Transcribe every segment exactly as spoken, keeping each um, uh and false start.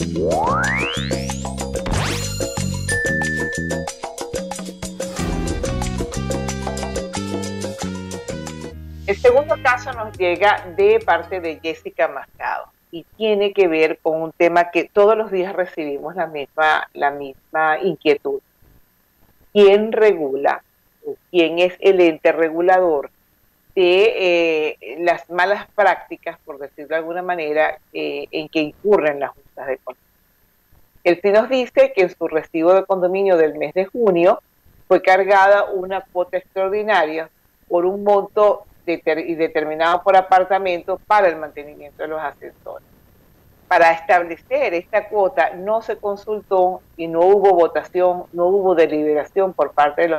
El segundo caso nos llega de parte de Jessica Mascado y tiene que ver con un tema que todos los días recibimos la misma, la misma inquietud. ¿Quién regula o quién es el ente regulador de eh, las malas prácticas, por decirlo de alguna manera, eh, en que incurren las juntas de condominio? Él sí nos dice que en su recibo de condominio del mes de junio fue cargada una cuota extraordinaria por un monto deter determinado por apartamento para el mantenimiento de los ascensores. Para establecer esta cuota no se consultó y no hubo votación, no hubo deliberación por parte de los,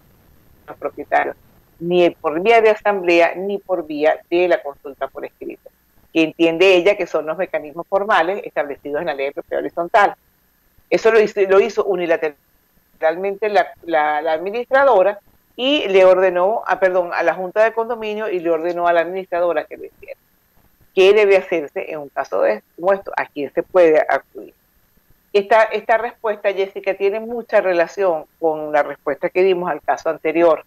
los propietarios, ni por vía de asamblea ni por vía de la consulta por escrito, que entiende ella que son los mecanismos formales establecidos en la ley de propiedad horizontal. Eso lo hizo, lo hizo unilateralmente la, la, la administradora y le ordenó, a, perdón, a la junta de condominio y le ordenó a la administradora que lo hiciera. ¿Qué debe hacerse en un caso de como esto? ¿A quién se puede acudir? Esta, esta respuesta, Jessica, tiene mucha relación con la respuesta que dimos al caso anterior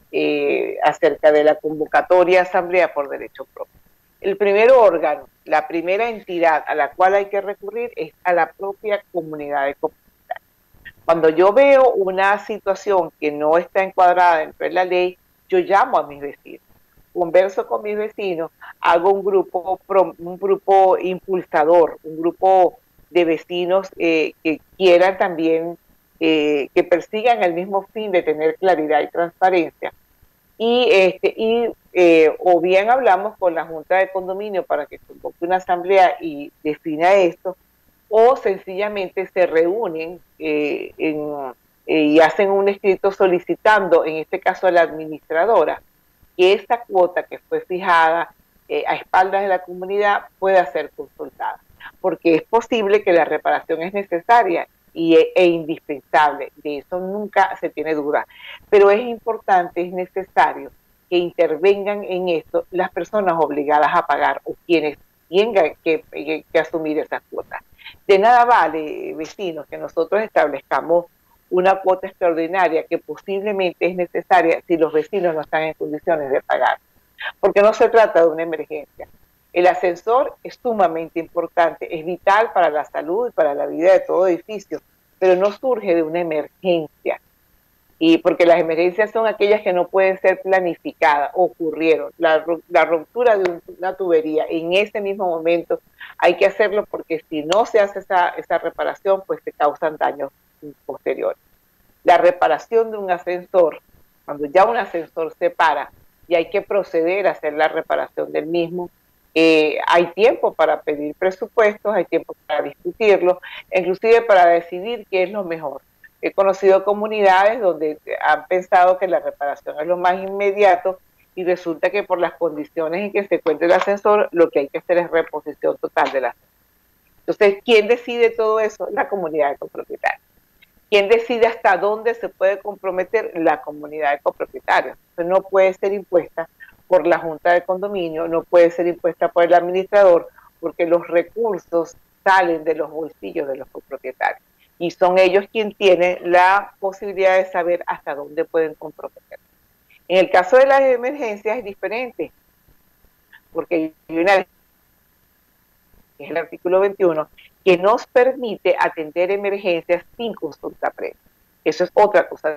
eh, acerca de la convocatoria asamblea por derecho propio. El primer órgano, la primera entidad a la cual hay que recurrir es a la propia comunidad de copropietarios. Cuando yo veo una situación que no está encuadrada dentro de la ley, yo llamo a mis vecinos, converso con mis vecinos, hago un grupo, un grupo impulsador, un grupo de vecinos eh, que quieran también, eh, que persigan el mismo fin de tener claridad y transparencia. Y, este, y eh, o bien hablamos con la junta de condominio para que convoque una asamblea y defina esto, o sencillamente se reúnen eh, en, eh, y hacen un escrito solicitando, en este caso a la administradora, que esta cuota que fue fijada eh, a espaldas de la comunidad pueda ser consultada, porque es posible que la reparación es necesaria y, e, e indispensable, de eso nunca se tiene duda, pero es importante, es necesario que intervengan en esto las personas obligadas a pagar o quienes tengan que, que, que asumir esas cuotas. De nada vale, vecinos, que nosotros establezcamos una cuota extraordinaria que posiblemente es necesaria si los vecinos no están en condiciones de pagar, porque no se trata de una emergencia. El ascensor es sumamente importante, es vital para la salud y para la vida de todo edificio, pero no surge de una emergencia, y porque las emergencias son aquellas que no pueden ser planificadas, ocurrieron. La, la ruptura de una tubería en ese mismo momento hay que hacerlo, porque si no se hace esa, esa reparación, pues se causan daños posteriores. La reparación de un ascensor, cuando ya un ascensor se para y hay que proceder a hacer la reparación del mismo, eh, hay tiempo para pedir presupuestos, hay tiempo para discutirlo, inclusive para decidir qué es lo mejor. He conocido comunidades donde han pensado que la reparación es lo más inmediato y resulta que por las condiciones en que se encuentra el ascensor, lo que hay que hacer es reposición total del ascensor. Entonces, ¿quién decide todo eso? La comunidad de copropietarios. ¿Quién decide hasta dónde se puede comprometer? La comunidad de copropietarios. Entonces, no puede ser impuesta por la junta de condominio, no puede ser impuesta por el administrador, porque los recursos salen de los bolsillos de los copropietarios. Y son ellos quienes tienen la posibilidad de saber hasta dónde pueden comprometer. En el caso de las emergencias es diferente, porque hay una ley, que es el artículo veintiuno, que nos permite atender emergencias sin consulta previa. Eso es otra cosa.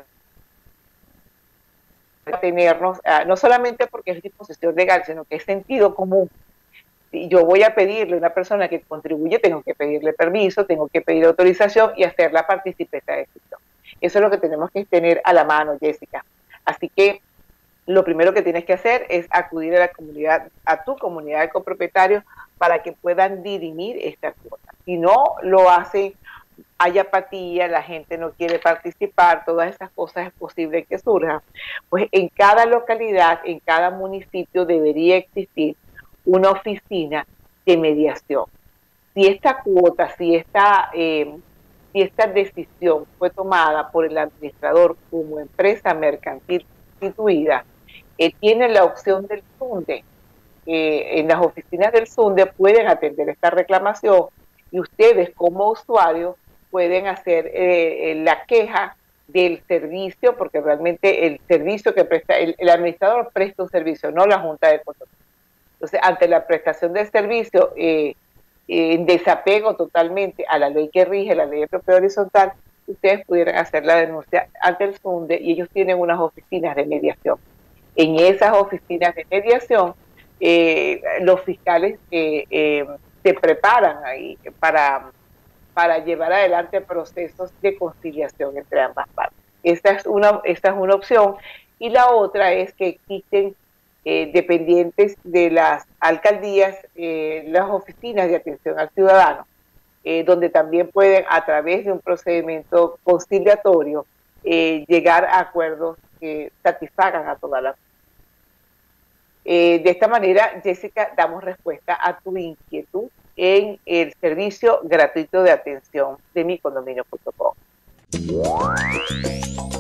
Tenernos, uh, no solamente porque es disposición legal, sino que es sentido común. Si yo voy a pedirle a una persona que contribuye, tengo que pedirle permiso, tengo que pedir autorización y hacerla partícipe de esta decisión. Eso es lo que tenemos que tener a la mano, Jessica. Así que lo primero que tienes que hacer es acudir a la comunidad, a tu comunidad de copropietarios, para que puedan dirimir esta cuota. Si no lo hacen, hay apatía, la gente no quiere participar, todas esas cosas es posible que surjan, pues en cada localidad, en cada municipio debería existir una oficina de mediación. Si esta cuota, si esta, eh, si esta decisión fue tomada por el administrador como empresa mercantil constituida, eh, tiene la opción del SUNDE. Eh, en las oficinas del SUNDE pueden atender esta reclamación y ustedes como usuarios pueden hacer eh, la queja del servicio, porque realmente el servicio que presta, el, el administrador presta un servicio, no la Junta de Control. Entonces, ante la prestación del servicio, eh, en desapego totalmente a la ley que rige, la ley de propiedad horizontal, ustedes pudieran hacer la denuncia ante el SUNDE y ellos tienen unas oficinas de mediación. En esas oficinas de mediación, eh, los fiscales eh, eh, se preparan ahí para, para llevar adelante procesos de conciliación entre ambas partes. Esta es una, esta es una opción. Y la otra es que existen eh, dependientes de las alcaldías, eh, las oficinas de atención al ciudadano, eh, donde también pueden, a través de un procedimiento conciliatorio, eh, llegar a acuerdos que satisfagan a todas las. Eh, de esta manera, Jessica, damos respuesta a tu inquietud en el servicio gratuito de atención de mi condominio punto com.